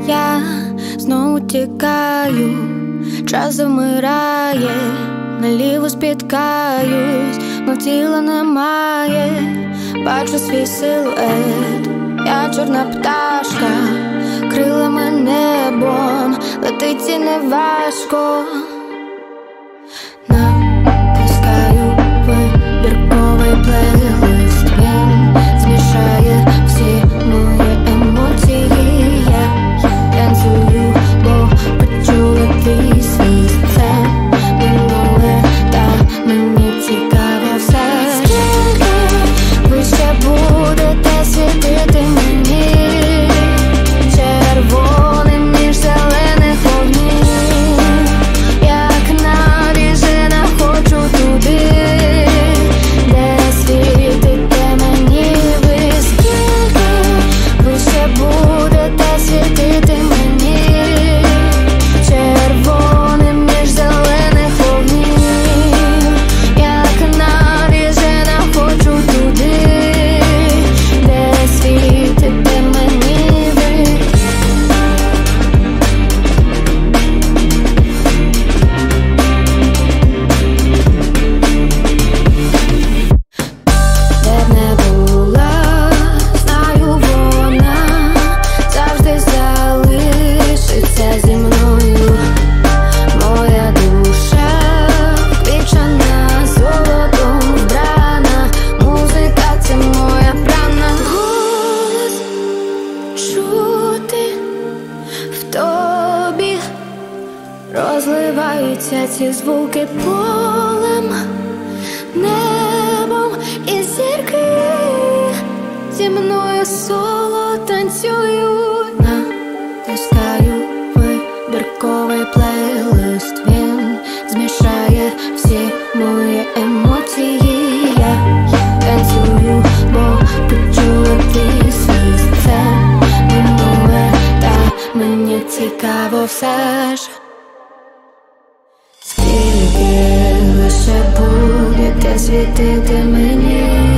Я знову тікаю, час замирає, наліво спіткаюсь, мов тіла немає. Бачу свій силует, я чорна пташка, крилами небом летить і не важко. Натискаю вибірковий плейлист, він змішає всі мої емоції. Я танцюю, бо почула твій свист. Це минуле, та мені цікаво все. Скільки ви ще будете світити мені червоним між зелених вогнів? Як навіжена хочу туди, де світите мені ви. Скільки ви ще будете світити мені червоним між зелених вогнів? Як навіжена хочу туди, де світите мені ви. Де б не була, знаю, вона завжди залишиться зі мною. Моя душа вквічена, золотом вбрана, музика — це моя прана. Голос чути в тобі, розливаються ці звуки полем, небом і зірки зі мною соло танцюють. Натискаю вибірковий плейлист, він змішає всі мої емоції. Я танцюю, бо почула твій свист. Це минуле, та мені цікаво все ж. Скільки ви ще будете світити мені